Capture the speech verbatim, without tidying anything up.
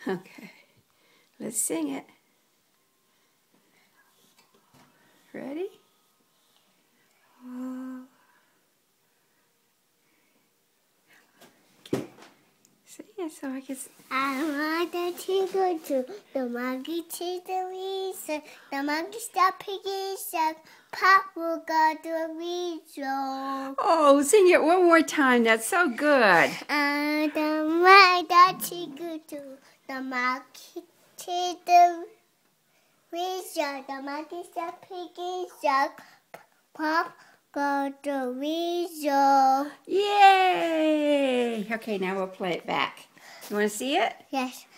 Okay, let's sing it. Ready? Oh. Okay. Sing it so I can. I want to go to the monkey to the reason. The monkey stop piggy said, Pop will go to the reason. Oh, sing it one more time. That's so good. I don't want to go to the monkey to the reason. The monkey stop piggy said, Pop go to the reason. Yay! Okay, now we'll play it back. You want to see it? Yes.